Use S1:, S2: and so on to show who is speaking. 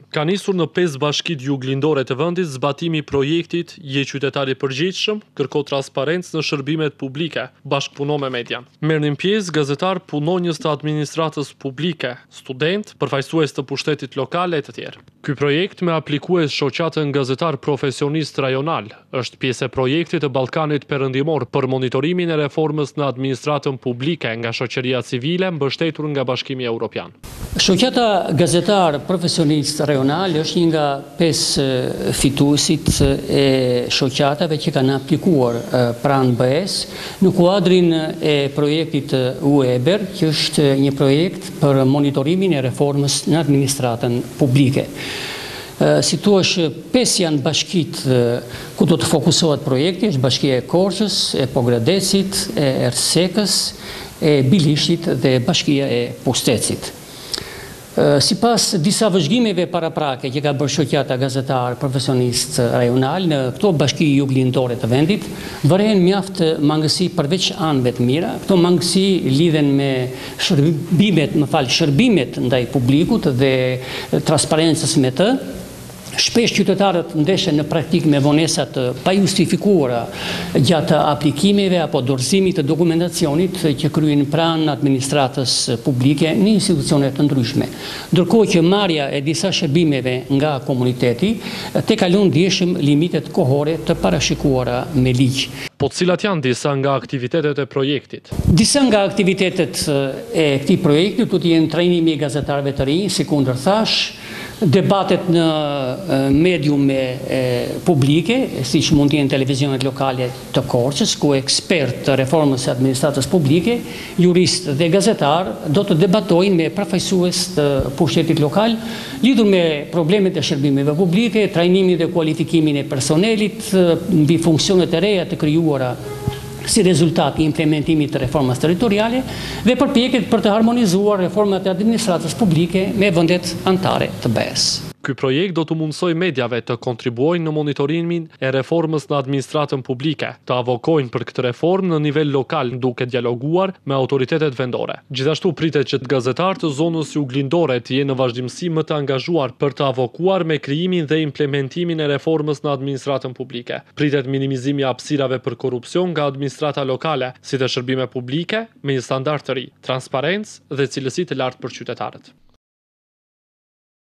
S1: Ka nisur në 5 bashkitë juglindore të vendit zbatimi i projektit Je qytetari i përgjegjshëm, kërko transparencë në shërbimet publike, bashkëpuno me median. Merrnin pjesë gazetar, punonjës të administratës publike, student, përfaqësues të pushtetit lokal e të tjerë. Ky projekt me aplikues shoqatën gazetar profesionist rajonal është pjesë e projektit të Ballkanit Perëndimor për monitorimin e reformës në administratën publike nga shoqëria civile mbështetur nga Bashkimi Evropian.
S2: Shoqata gazetar profesionist rajonal është një nga 5 fituesit e shoqatave që kanë aplikuar pranë BE-s në kuadrin e projektit UEBER, që është një projekt për monitorimin e reformës në administratën publike. Si thuaç, 5 janë bashkitë ku do të fokusohet projekti, është Bashkia e Korçës, e Pogradecit, e Ersekës, e Bilishtit dhe Bashkia e Pustecit. Sipas disa vëzhgimeve paraprake që ka bërë shoqata gazetar profesionist rajonal në këto bashki juglindore të vendit, vëren mjaft mangësi përveç anëve të mira. Këto mangësi lidhen me shërbimet ndaj publikut dhe transparencës me të. Shpesh qytetarët ndeshen në praktik me vonesa të pajustifikuara gjatë aplikimeve apo dorëzimit të dokumentacionit që kryen pranë administratës publike në institucione të ndryshme. Ndërkohë që marrja e disa shërbimeve nga komuniteti te kalon ndjeshëm limitet kohore të parashikuara me ligj.
S1: Po cilat janë disa nga aktivitetet e projektit?
S2: Disa nga aktivitetet e këtij projekti do të jenë trajnimi i gazetarëve të rinj, si kundërthash, debatet në mediume publike, siç mund të jenë televizionet lokale të Korçës, ku ekspert të reformës së administratës publike, jurist dhe gazetar do të debatojnë me përfaqësues të pushtetit lokal lidhur me problemet e shërbimeve publike, trajnimin dhe kualifikimin e personelit mbi funksionet e reja të krijuara si rezultat i implementimit të reformës territoriale dhe përpjekjet për të harmonizuar reformat e administratës publike me vendet anëtare të BE-s.
S1: Ky projekt do të mundsoj mediave të kontribuojnë në monitorimin e reformës në administratën publike, të avokojnë për këtë reformë në nivel lokal duke dialoguar me autoritetet vendore. Gjithashtu pritet që gazetarët të zonës juglindore të jenë në vazhdimsi më të angazhuar për të avokuar me krijimin dhe implementimin e reformës në administratën publike. Pritet minimizimi i hapësirave për korrupsion nga administrata lokale, si të shërbime publike me një standard të ri, transparencë dhe cilësi të lartë për qytetarët.